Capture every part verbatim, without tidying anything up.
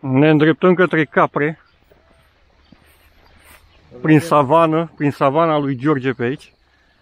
Ne îndreptăm către Capre, prin savană, prin savana lui George pe aici.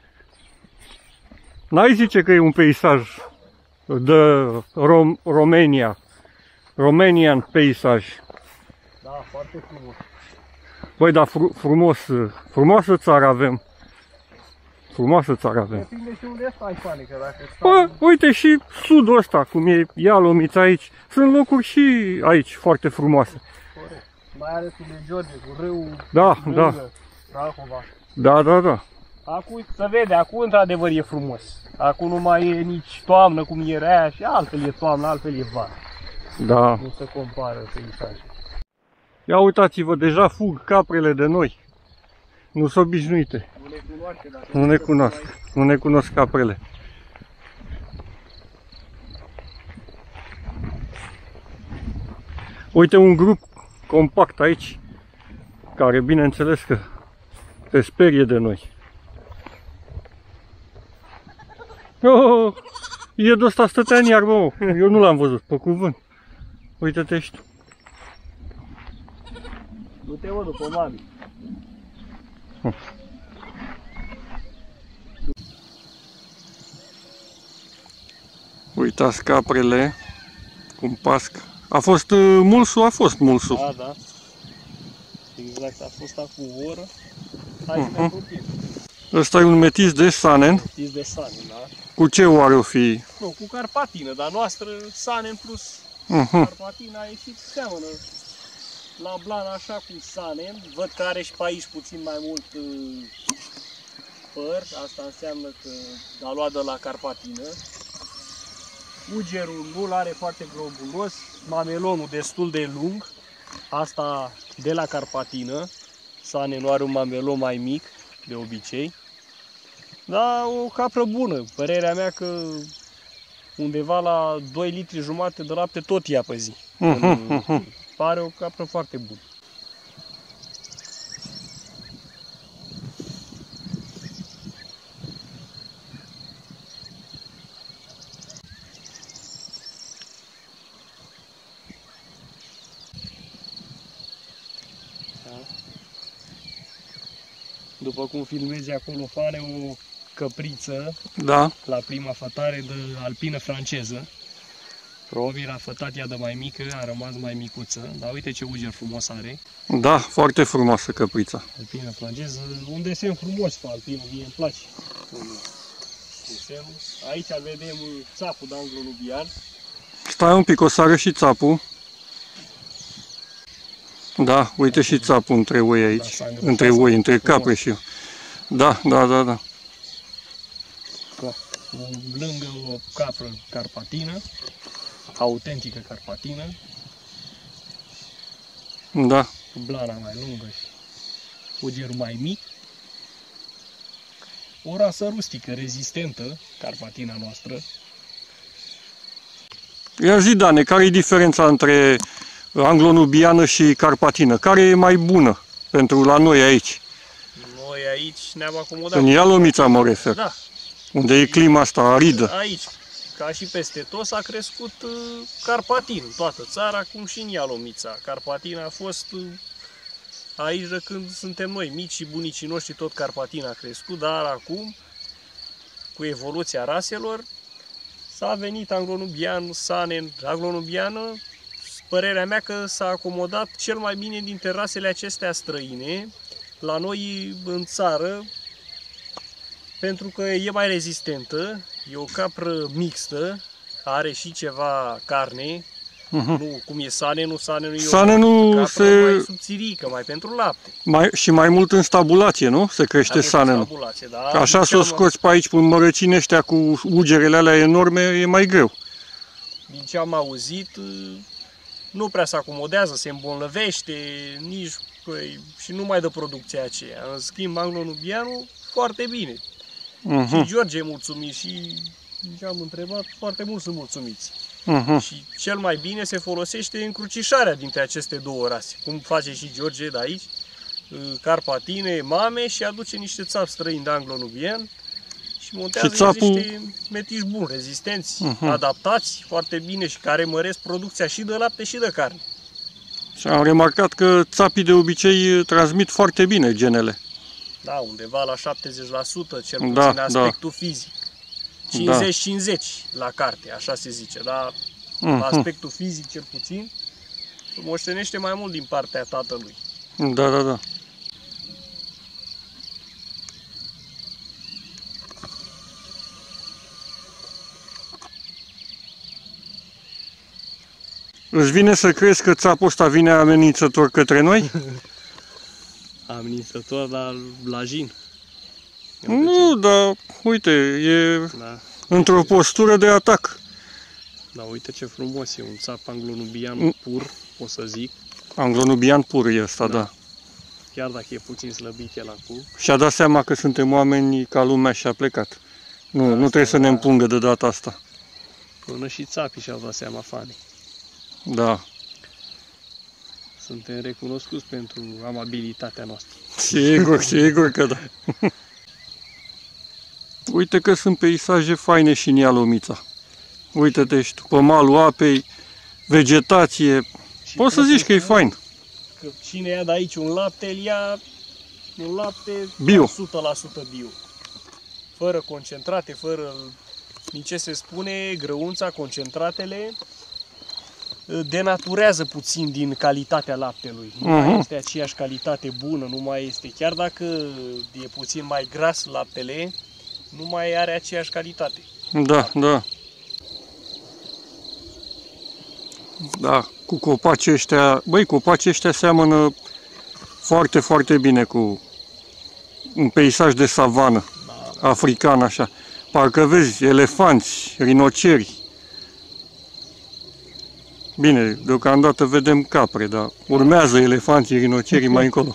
N-ai zice că e un peisaj de Rom Romania, Romanian peisaj. Da, foarte frumos. Băi, dar fru frumos, frumoasă țară avem. Frumoasă țară avem. Depinde și unde stai, panică, dacă stai... Bă, uite și sudul ăsta, cum e Ialomița aici. Sunt locuri și aici foarte frumoase. Corect. Mai ales cu de George, cu râul, da, Rângă, da. Rahova. Da, da, da. Acum se vede, acum într-adevăr e frumos. Acum nu mai e nici toamnă cum era aia și altfel e toamnă, altfel e vară. Da. Nu se compară peisajul. Ia uitați-vă, deja fug caprele de noi. Nu sunt obișnuite. Nu ne cunoaște, dacă nu ne cunosc. Nu ne cunosc caprele. Uite un grup compact aici, care bineînțeles că se sperie de noi. Oh, e de ăsta stătea în iarbă, oh. Eu nu l-am văzut, pe cuvânt. Uite-te și tu. Nu te văd după mami. Hm. Uitați caprele cum pasc. A fost uh, mulsul? A fost mulsul. Da, da. Exact, a fost acum o oră. Hai să ne apropiem. Ăsta e un metis de Sanen. Metis de Sanen, da. Cu ce oare o fi? Nu, cu carpatină, dar noastră Sanen plus uh-huh. Carpatina a ieșit seamănă la blan așa cu Sanen. Văd că are și pe aici puțin mai mult uh, păr. Asta înseamnă că a luat de la carpatină. Ugerul nu-l are foarte globulos, mamelonul destul de lung, asta de la carpatină. Sanen nu are un mamelon mai mic, de obicei. Dar o capră bună, părerea mea că undeva la doi litri jumate de lapte tot ia pe zi. Uh-huh. Pare o capră foarte bună. După cum filmezi acolo, Fane, o căpriță, da, la prima fătare de alpină franceză. Probabil a fătat ea de mai mică, a rămas mai micuță, dar uite ce uger frumos are. Da, foarte frumoasă căprița. Alpină franceză, un desen frumos pe alpină, mie îmi place. Desenul. Aici vedem țapul de anglo-nubian. Stai un pic, o sară și țapul. Da, uite și țapul între oi aici, da, între oi, între capre și eu. Da, da, da, da. Da. Lângă o capră carpatină, autentică carpatină. Da. Cu blana mai lungă și ugerul mai mic. O rasă rustică, rezistentă, carpatina noastră. Ia zi, Dane, care e diferența între anglo-nubiană și carpatină? Care e mai bună pentru la noi aici? Noi aici ne-am acomodat. În Ialomița mă refer. Da. Unde e clima asta aridă. Aici, ca și peste tot, s-a crescut uh, carpatin în toată țara, cum și în Ialomița. Carpatina a fost uh, aici de când suntem noi mici și bunicii noștri, tot carpatina a crescut, dar acum, cu evoluția raselor, s-a venit anglo-nubian, Sanen, anglo-nubiană. Părerea mea că s-a acomodat cel mai bine dintre rasele acestea străine la noi în țară, pentru că e mai rezistentă, e o capră mixtă, are și ceva carne, uh-huh. Nu cum e Sanen, nu Sanen, nu e Sanen o capră se... mai subțirică, mai pentru lapte. Mai, și mai mult în stabulație, nu? Se crește Sanenul. Da, așa să o scoți pe aici, pe mărăcini ăștia cu ugerele alea enorme, e mai greu. Din ce am auzit, nu prea se acomodează, se îmbolnăvește, nici păi, și nu mai dă producția aceea. În schimb, anglo-nubianul, foarte bine. Uh-huh. Și George e mulțumit și ce am întrebat, foarte mult sunt mulțumiți. Uh-huh. Și cel mai bine se folosește încrucișarea dintre aceste două rase, cum face și George de aici, carpatine, mame, și aduce niște țapi străini de anglo-nubian și montează și țapul... niște metiși buni, rezistenți, uh-huh. adaptați foarte bine și care măresc producția și de lapte și de carne. Și am remarcat că țapii de obicei transmit foarte bine genele. Da, undeva la șaptezeci la sută, cel puțin Da, aspectul da. fizic. cincizeci cincizeci la carte, așa se zice, dar Mm-hmm. aspectul fizic cel puțin moștenește mai mult din partea tatălui. Da, da, da. Îți vine să crezi că țapul ăsta vine amenințător către noi? Amenințător la lajin. Nu, dar uite, e Da. într-o postură de atac. Da, uite ce frumos e, un țap anglo-nubian pur, o să zic. Anglo-nubian pur e ăsta, da. Da. Chiar dacă e puțin slăbit el acum. Și-a dat seama că suntem oameni ca lumea și a plecat. Nu, nu trebuie să ne împungă de data asta. Până și țapii și-au dat seama fanii. Da. Suntem recunoscuți pentru amabilitatea noastră. Sigur, sigur că da. Uite că sunt peisaje faine și în Ialomița. Uite-te și tu, pe malul apei, vegetație. Și Poți să zici că e fain. Că cine ia de aici un lapte, el ia un lapte Bio. o sută la sută bio. Fără concentrate, fără nici ce se spune, grăunța, concentratele denaturează puțin din calitatea laptelui. Nu Mhm. mai este aceeași calitate bună, nu mai este. Chiar dacă e puțin mai gras laptele, nu mai are aceeași calitate. Da, da. Da, cu copacii ăștia, băi, copacii ăștia seamănă foarte, foarte bine cu un peisaj de savană Da. african, așa. Parcă vezi elefanți, rinoceri. Bine, deocamdată vedem capre, dar urmează elefanții, rinocerii mai încolo.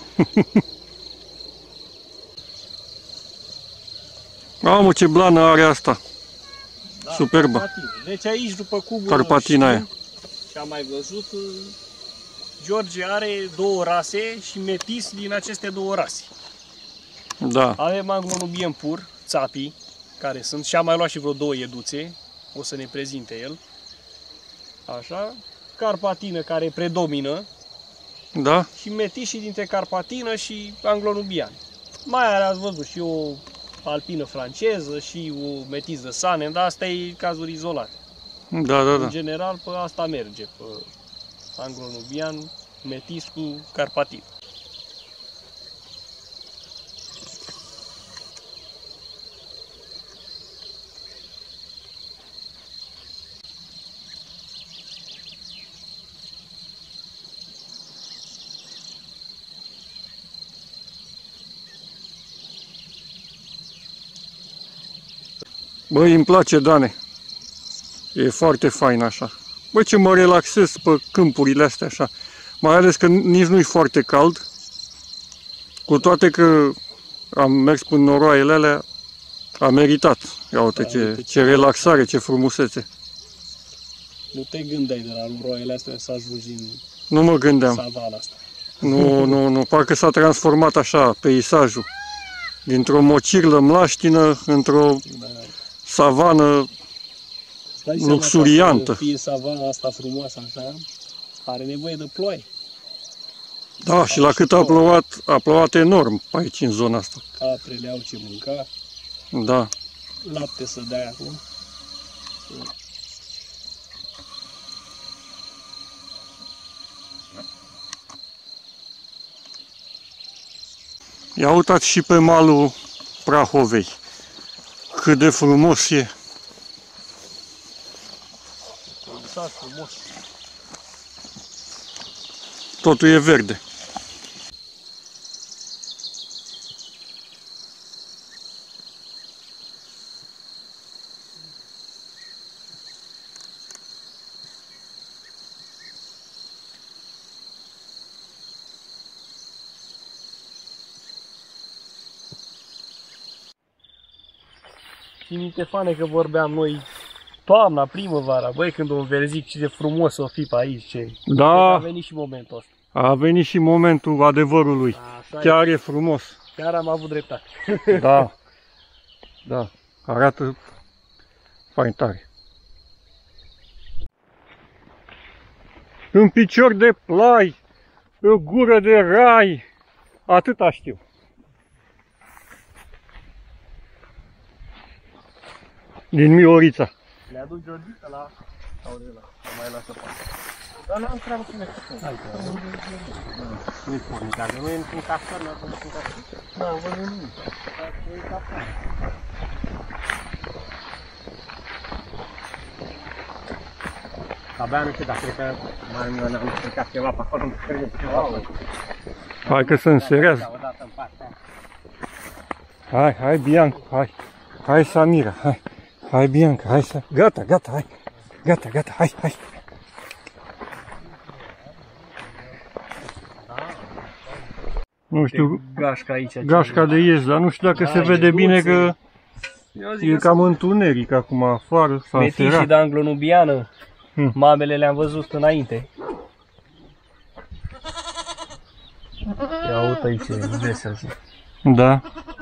Mamă, ce blană are asta! Da, Superbă. Carpatina. Deci aici, după cum Carpatina aia. și am mai văzut, George are două rase și metis din aceste două rase. Da, Avem anglo-nubien pur, țapii, care sunt, și am mai luat și vreo două ieduțe, o să ne prezinte el. Așa, carpatină care predomină da, și metișii dintre carpatină și anglo-nubian. Mai are, ați văzut, și o alpină franceză și o metis de Sanem, dar asta e cazuri izolate. da, da, da. În general, pe asta merge, pe anglo-nubian, metis cu carpatin. Băi, îmi place, Dane. E foarte fain așa. Băi, ce mă relaxez pe câmpurile astea așa. Mai ales că nici nu-i foarte cald. Cu toate că am mers până noroaiele alea, a meritat. Ia uite Da, ce, uite ce- ce relaxare, ce frumusețe. Nu te gândeai de la noroaiele astea să ajungi în Nu mă gândeam. savana asta. Nu, nu, nu. Parcă s-a transformat așa peisajul. Dintr-o mocirlă mlaștină într-o Da. savană. Îți dai seama Luxuriantă. că fie savana asta frumoasă așa, are nevoie de ploaie. Da, și la cât a plouat, a plouat enorm pe aici în zona asta. Caprele au ce mânca, Da. lapte să dai acum. Ia uitați și pe malul Prahovei. Cât de frumos e. Exact, frumos. Totul e verde. Ții minte, Fane, că vorbeam noi toamna, primăvara, băi, când o înverzic, ce de frumos o fi pe aici. Ce... Da, A venit și momentul ăsta. a venit și momentul adevărului. Așa Chiar e. e frumos. Chiar am avut dreptate. Da. Da. Arată fain tare. În picior de plai o gură de rai. Atâta știu. Din Miorița. Le aduc Georgica la Aurela, mai lasă parte. Dar n-am treabă cu mine. Hai, nu-i pornic, dacă nu e într-un castor, n-am văzut un castor. Da, am văzut nimic. Nu-i castor. Abia nu știu, dar cred că mai nu am încercat ceva pe acolo, nu cred că ceva. Hai că se înserează. Hai, hai Bianca, hai. Hai Samira, hai. Hai Bianca, hai să... Gata, gata, hai. Gata, gata, hai, hai. Nu știu, gașca aici. gașca de ies, dar nu știu dacă se vede bine că e cam întuneric acum afară. Metișii de anglo-nubiană, hmm. mamele le-am văzut înainte. Ia uite aici, vesel. Da.